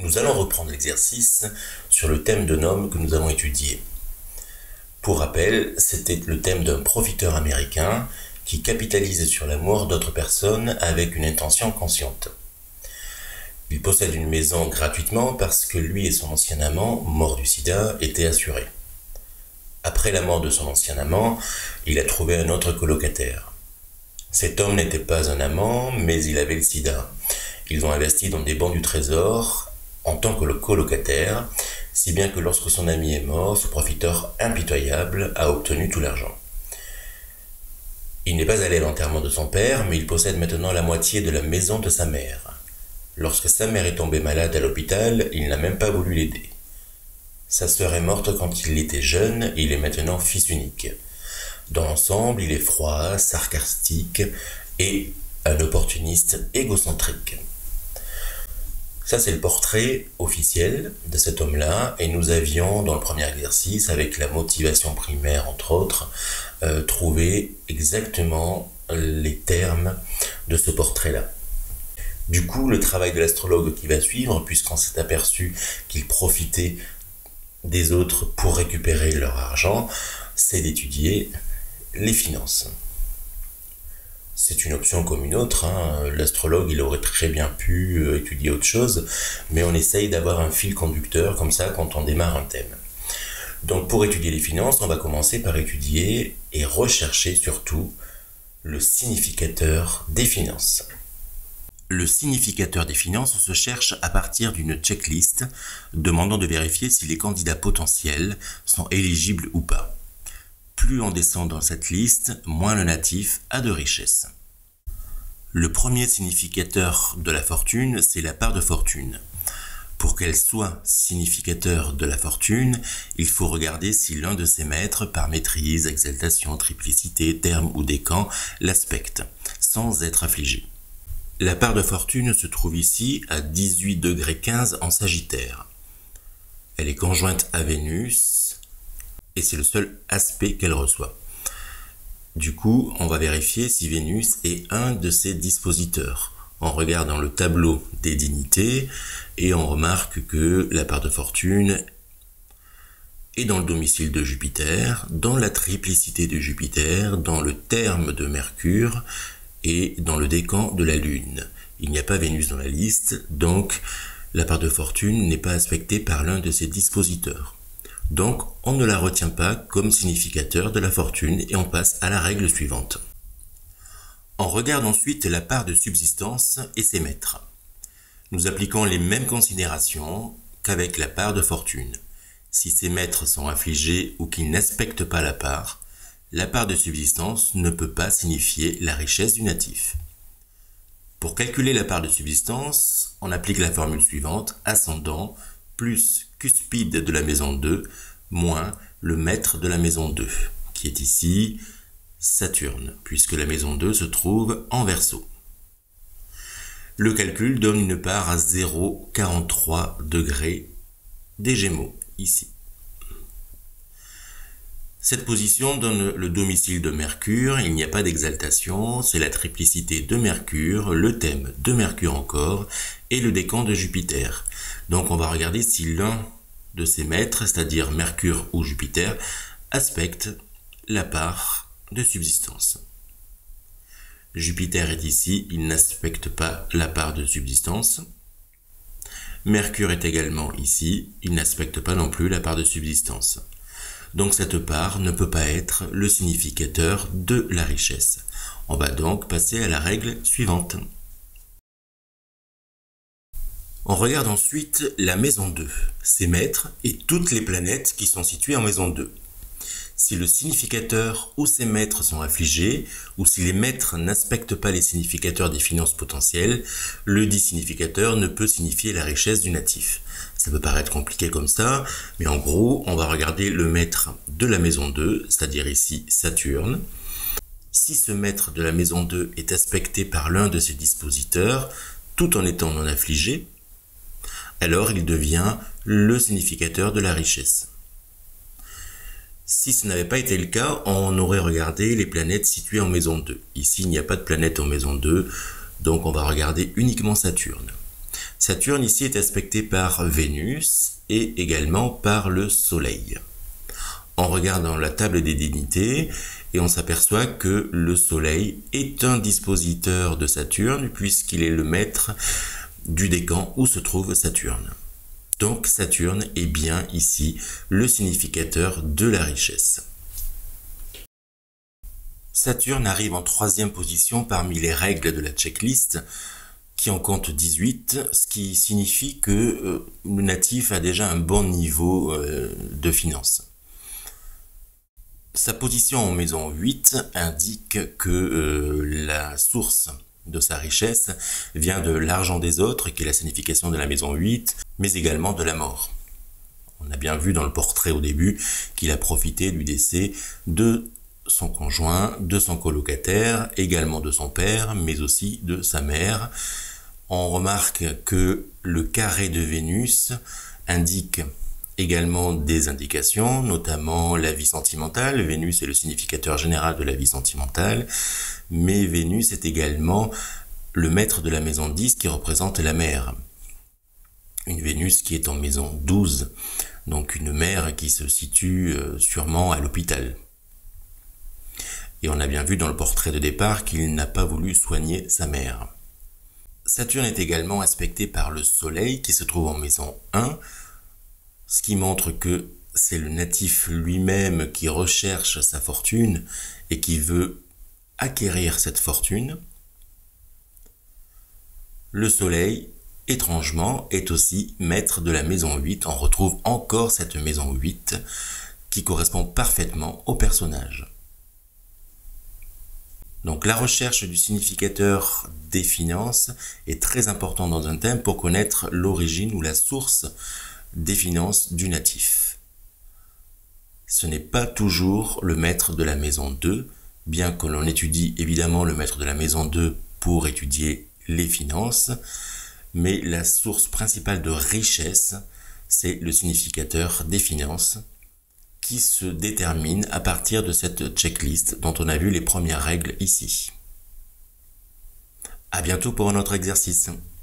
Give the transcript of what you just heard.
Nous allons reprendre l'exercice sur le thème d'un homme que nous avons étudié. Pour rappel, c'était le thème d'un profiteur américain qui capitalise sur la mort d'autres personnes avec une intention consciente. Il possède une maison gratuitement parce que lui et son ancien amant, mort du sida, étaient assurés. Après la mort de son ancien amant, il a trouvé un autre colocataire. Cet homme n'était pas un amant, mais il avait le sida. Ils ont investi dans des bons du trésor en tant que colocataire, si bien que lorsque son ami est mort, ce profiteur impitoyable a obtenu tout l'argent. Il n'est pas allé à l'enterrement de son père, mais il possède maintenant la moitié de la maison de sa mère. Lorsque sa mère est tombée malade à l'hôpital, il n'a même pas voulu l'aider. Sa sœur est morte quand il était jeune et il est maintenant fils unique. Dans l'ensemble, il est froid, sarcastique et un opportuniste égocentrique. Ça, c'est le portrait officiel de cet homme-là, et nous avions, dans le premier exercice, avec la motivation primaire, entre autres, trouvé exactement les termes de ce portrait-là. Du coup, le travail de l'astrologue qui va suivre, puisqu'on s'est aperçu qu'il profitait des autres pour récupérer leur argent, c'est d'étudier les finances. C'est une option comme une autre, L'astrologue, il aurait très bien pu étudier autre chose, mais on essaye d'avoir un fil conducteur comme ça quand on démarre un thème. Donc pour étudier les finances, on va commencer par étudier et rechercher surtout le significateur des finances. Le significateur des finances se cherche à partir d'une checklist demandant de vérifier si les candidats potentiels sont éligibles ou pas. Plus on descend dans cette liste, moins le natif a de richesse. Le premier significateur de la fortune, c'est la part de fortune. Pour qu'elle soit significateur de la fortune, il faut regarder si l'un de ses maîtres, par maîtrise, exaltation, triplicité, terme ou décan, l'aspecte, sans être affligé. La part de fortune se trouve ici à 18,15 en Sagittaire. Elle est conjointe à Vénus et c'est le seul aspect qu'elle reçoit. Du coup, on va vérifier si Vénus est un de ses dispositeurs. On regarde dans le tableau des dignités et on remarque que la part de fortune est dans le domicile de Jupiter, dans la triplicité de Jupiter, dans le terme de Mercure et dans le décan de la Lune. Il n'y a pas Vénus dans la liste, donc la part de fortune n'est pas aspectée par l'un de ses dispositeurs. Donc on ne la retient pas comme significateur de la fortune et on passe à la règle suivante. On regarde ensuite la part de subsistance et ses maîtres. Nous appliquons les mêmes considérations qu'avec la part de fortune. Si ses maîtres sont affligés ou qu'ils n'aspectent pas la part de subsistance ne peut pas signifier la richesse du natif. Pour calculer la part de subsistance, on applique la formule suivante, ascendant plus cuspide de la maison 2 moins le maître de la maison 2, qui est ici Saturne, puisque la maison 2 se trouve en Verseau. Le calcul donne une part à 0,43 degrés des Gémeaux, ici. Cette position donne le domicile de Mercure, il n'y a pas d'exaltation, c'est la triplicité de Mercure, le thème de Mercure encore, et le décan de Jupiter. Donc on va regarder si l'un de ces maîtres, c'est-à-dire Mercure ou Jupiter, aspecte la part de subsistance. Jupiter est ici, il n'aspecte pas la part de subsistance. Mercure est également ici, il n'aspecte pas non plus la part de subsistance. Donc cette part ne peut pas être le significateur de la richesse. On va donc passer à la règle suivante. On regarde ensuite la maison 2, ses maîtres et toutes les planètes qui sont situées en maison 2. Si le significateur ou ses maîtres sont affligés, ou si les maîtres n'aspectent pas les significateurs des finances potentielles, le dit significateur ne peut signifier la richesse du natif. Ça peut paraître compliqué comme ça, mais en gros, on va regarder le maître de la maison 2, c'est-à-dire ici Saturne. Si ce maître de la maison 2 est aspecté par l'un de ses dispositeurs, tout en étant non affligé, alors il devient le significateur de la richesse. Si ce n'avait pas été le cas, on aurait regardé les planètes situées en maison 2. Ici, il n'y a pas de planète en maison 2, donc on va regarder uniquement Saturne. Saturne ici est aspecté par Vénus et également par le Soleil. On regarde dans la table des dignités et on s'aperçoit que le Soleil est un dispositeur de Saturne puisqu'il est le maître du décan où se trouve Saturne. Donc Saturne est bien ici le significateur de la richesse. Saturne arrive en 3e position parmi les règles de la checklist qui en compte 18, ce qui signifie que le natif a déjà un bon niveau de finances. Sa position en maison 8 indique que la source de sa richesse vient de l'argent des autres, qui est la signification de la maison 8, mais également de la mort. On a bien vu dans le portrait au début qu'il a profité du décès de son conjoint, de son colocataire, également de son père, mais aussi de sa mère. On remarque que le carré de Vénus indique également des indications, notamment la vie sentimentale. Vénus est le significateur général de la vie sentimentale, mais Vénus est également le maître de la maison 10 qui représente la mère. Une Vénus qui est en maison 12, donc une mère qui se situe sûrement à l'hôpital. Et on a bien vu dans le portrait de départ qu'il n'a pas voulu soigner sa mère. Saturne est également aspecté par le Soleil qui se trouve en maison 1, ce qui montre que c'est le natif lui-même qui recherche sa fortune et qui veut acquérir cette fortune. Le Soleil, étrangement, est aussi maître de la maison 8. On retrouve encore cette maison 8 qui correspond parfaitement au personnage. Donc la recherche du significateur des finances est très importante dans un thème pour connaître l'origine ou la source des finances du natif. Ce n'est pas toujours le maître de la maison 2, bien que l'on étudie évidemment le maître de la maison 2 pour étudier les finances, mais la source principale de richesse, c'est le significateur des finances qui se détermine à partir de cette checklist dont on a vu les premières règles ici. À bientôt pour un autre exercice.